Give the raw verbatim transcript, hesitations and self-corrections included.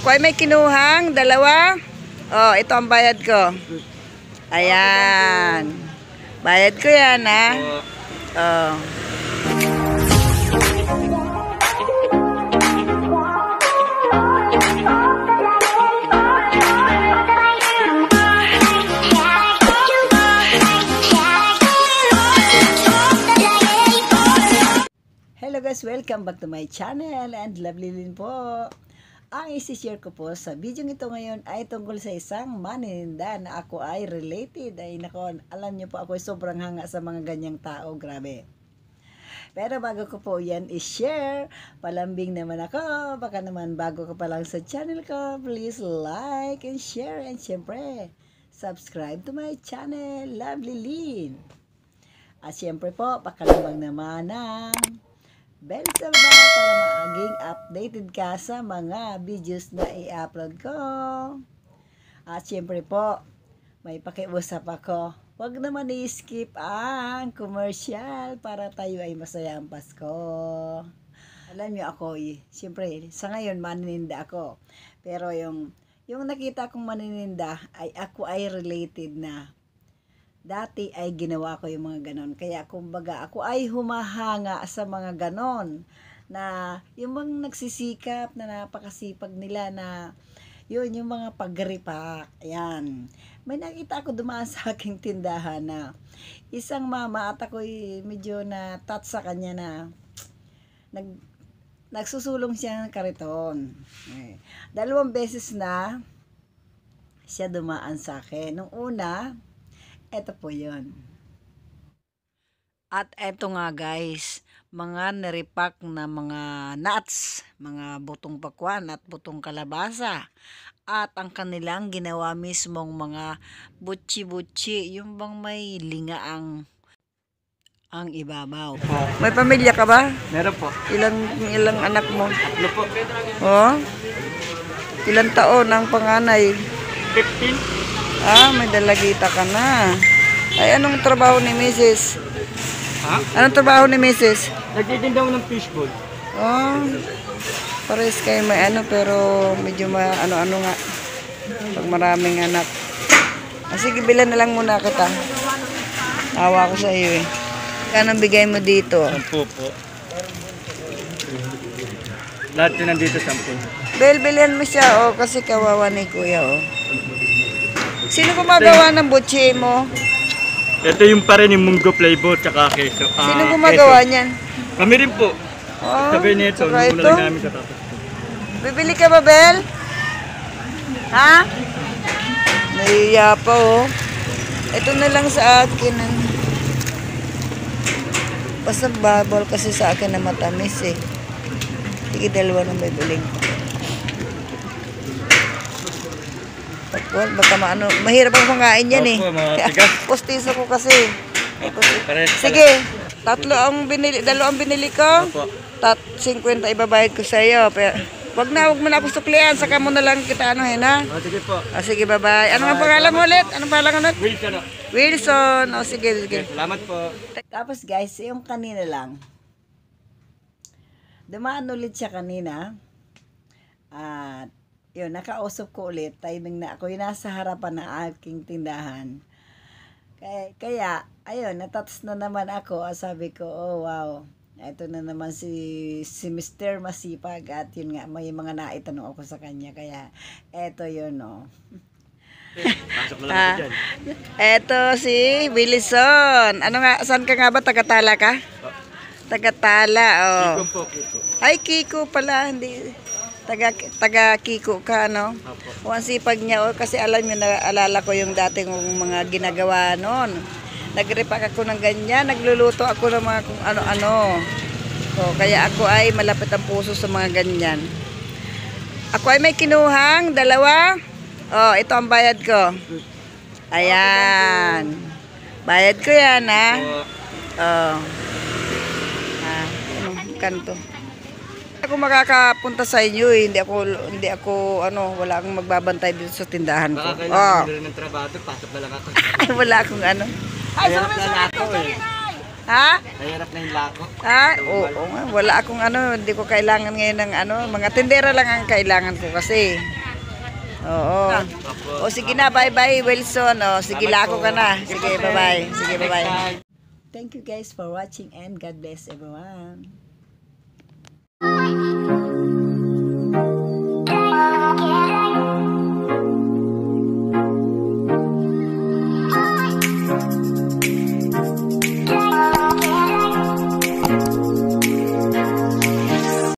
Ako ay may kinuhang dalawa. Oh, ito ang bayad ko. Ayan. Bayad ko yan, ha? Oh. Hello guys, welcome back to my channel and lovely Lynn po. Ang isi-share ko po sa video ito ngayon ay tungkol sa isang maninda na ako ay related. Ay nako, alam niyo po ako ay sobrang hanga sa mga ganyang tao, grabe. Pero bago ko po yan i-share, palambing naman ako. Baka naman bago ka pa lang sa channel ko, please like and share and syempre, subscribe to my channel, lovely Lynn. At syempre po, pakalambang naman ng bell sa baba para maging updated ka sa mga videos na i-upload ko. At syempre po, may pakiusap ako. Huwag naman i-skip ang commercial para tayo ay masaya ang Pasko. Alam niyo ako, eh, syempre, sa ngayon manininda ako. Pero yung, yung nakita kong manininda ay ako ay related na. Dati ay ginawa ko yung mga ganon. Kaya kumbaga ako ay humahanga sa mga ganon. Na yung mga nagsisikap na napakasipag nila na yun yung mga pagripak. Ayan. May nakita ako dumaan sa aking tindahan na isang mama at ako'y medyo na touch sa kanya na nag, nagsusulong siya ng kariton. Eh, dalawang beses na siya dumaan sa akin. Nung una, eto po yun. At eto nga guys, mga naripak na mga nuts, mga butong pakwan at butong kalabasa. At ang kanilang ginawa mismong mga butchi-butchi, yung bang may linga ang ang ibabaw. May pamilya ka ba? Meron po. Ilang ilang anak mo? Ano po? Oh? Ilang taon ang panganay? fifteen. Ah, may dalagita ka na. Ay, anong trabaho ni missus? Ha? Anong trabaho ni missus? Nagtitinda ko ng fishbowl. Oh, pares kayo may ano, pero medyo ma, ano-ano nga. Pag maraming anak. Ah, sige, bilan na lang muna kita. Awa ko sa iyo eh. Anong bigay mo dito? Sampu po. Lahat yun nandito, sampu. Bel, bilhan mo siya, oh, kasi kawawa ni kuya, oh. Sino gumagawa ng butchi mo? Ito yung pa rin yung munggo flavor tsaka keso. Ah, Sino gumagawa keso. niyan? Kami rin po. Oh, Sabi nito, saka nung ito? lang namin katapos. Bibili ka ba, Bel? Ha? Nahiya pa, oh. Ito na lang sa akin. Basta babol kasi sa akin na matamis, eh. Sige, dalawa nang bibiling ko. Well, baka maano, mahirap ang pangain yan eh. Opo, mga tigas. Postiso ko kasi. Pares pala. Sige, tatlo ang binili, dalawa ang binili ko. Opo. Tat fifty ibabayad ko sa iyo. Pero wag na, wag mo na ako suklian, saka mo na lang kita ano, hen ha. Oh, sige po. Ah, sige, bye-bye. Ano ang pangalan mo ulit? Anong pangalan ulit? Wilson. Wilson. O sige, sige. Salamat po. Tapos guys, yung kanina lang, dumaan ulit siya kanina. At yun, nakausap ko ulit. Timing na ako yung nasa harapan ng aking tindahan. Kaya, kaya ayun, natats na naman ako. Sabi ko, oh wow. Ito na naman si, si mister Masipag. At yun nga, may mga naitanong ako sa kanya. Kaya, eto yun, oh. Pasok mo lang Ah, ako dyan. eto si Wilson. Ano nga, saan ka nga ba? Tagatala ka? Tagatala, oh. Kiko po, Kiko. Ay, Kiko pala, hindi. Taga, taga Kiko ka, no? Opo. O ang sipag niya, oh, kasi alam niyo, naalala ko yung dating mga ginagawa noon. Nagrepack ako ng ganyan, nagluluto ako ng mga kung ano-ano. So, kaya ako ay malapit ang puso sa mga ganyan. Ako ay may kinuhang dalawa. Oh, ito ang bayad ko. Ayan. Bayad ko yan, ha? Oh. Ah, anong kanto? Ako makakapunta sa inyo eh. Hindi ako hindi ako ano, wala akong magbabantay dito sa tindahan ko. Baka Oh. kailangan mo rin ng trabaho, pasok na lang ako. Wala akong ano. Ay, sarap na ako eh. Ha? Nahirap na yung lako. Ha? Oo, oo nga. Wala akong ano, hindi ko kailangan ngayon ng ano, mga tindera lang ang kailangan ko kasi. Oo. O sige na, bye-bye Wilson. O sige, lako ka na. Sige, bye-bye. Sige, bye-bye. Thank you guys for watching and God bless everyone.